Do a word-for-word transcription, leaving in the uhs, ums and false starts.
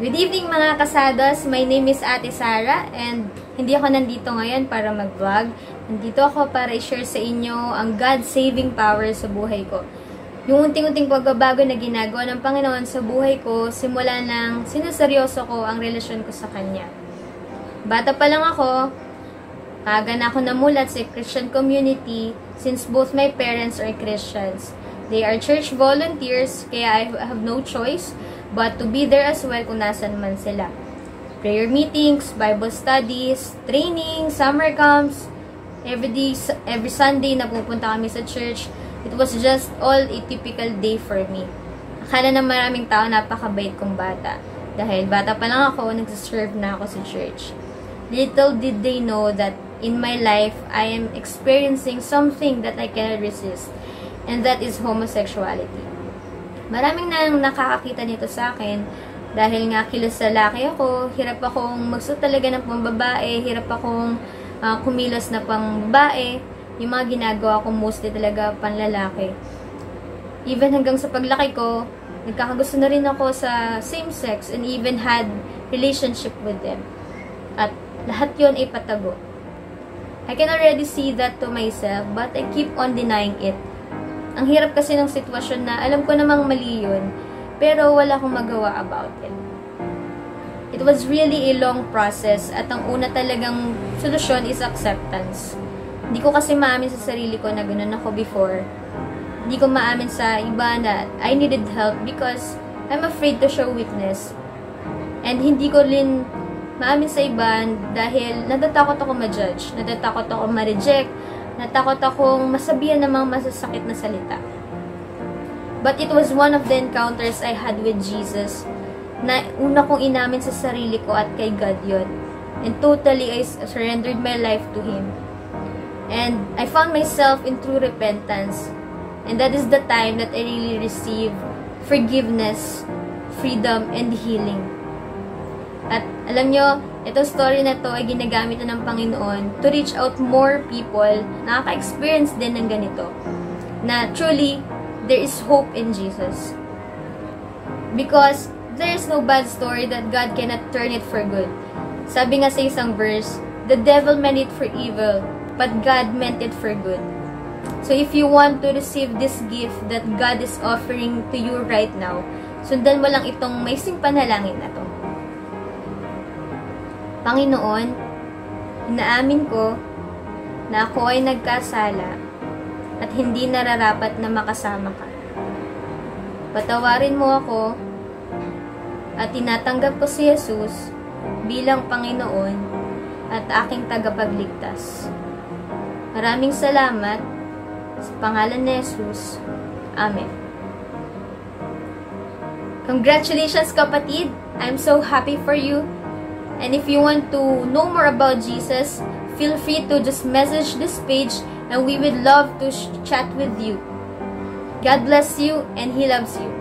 Good evening mga kasados! My name is Ate Sara and hindi ako nandito ngayon para mag-vlog. Nandito ako para i-share sa inyo ang God-saving power sa buhay ko. Yung unting-unting pagbabago na ginagawa ng Panginoon sa buhay ko, simula nang sinuseryoso ko ang relasyon ko sa Kanya. Bata pa lang ako, aga na ako namulat sa Christian community since both my parents are Christians. They are church volunteers, kaya I have no choice but to be there as well kung nasan man sila. Prayer meetings, Bible studies, training, summer camps, every day, every Sunday na pupunta kami sa church. It was just all a typical day for me. Akala ng maraming tao napakabait kong bata. Dahil bata pa lang ako, nagsiserve na ako sa church. Little did they know that in my life, I am experiencing something that I cannot resist. And that is homosexuality. Maraming nang nakakakita nito sa akin dahil nga kilos sa laki ako, hirap akong magsuot talaga ng pambabae, hirap akong uh, kumilos na pang babae. Yung mga ginagawa ko mostly talaga panlalaki. Even hanggang sa paglaki ko, nagkakagusto na rin ako sa same sex and even had relationship with them. At lahat yon ay patago. I can already see that to myself but I keep on denying it. Ang hirap kasi ng sitwasyon na alam ko namang mali yun, pero wala akong magawa about it. It was really a long process at ang una talagang solusyon is acceptance. Hindi ko kasi maamin sa sarili ko na ganun ako before. Hindi ko maamin sa iba na I needed help because I'm afraid to show weakness. And hindi ko rin maamin sa iba dahil natatakot ako ma-judge, natatakot ako ma-reject, natakot akong masabihan ng mga masasakit na salita. But it was one of the encounters I had with Jesus na una kong inamin sa sarili ko at kay God yun. And totally I surrendered my life to Him. And I found myself in true repentance. And that is the time that I really received forgiveness, freedom, and healing. At alam nyo, itong story na to ay ginagamit na ng Panginoon to reach out more people na nakaka-experience din ng ganito. Na truly, there is hope in Jesus. Because there is no bad story that God cannot turn it for good. Sabi nga sa isang verse, the devil meant it for evil, but God meant it for good. So if you want to receive this gift that God is offering to you right now, sundan mo lang itong maising panalangin na to. Panginoon, inaamin ko na ako ay nagkasala at hindi nararapat na makasama ka. Patawarin mo ako at tinatanggap ko si Jesus bilang Panginoon at aking tagapagligtas. Maraming salamat sa pangalan ni Jesus. Amen. Congratulations kapatid! I'm so happy for you. And if you want to know more about Jesus, feel free to just message this page and we would love to chat with you. God bless you and He loves you.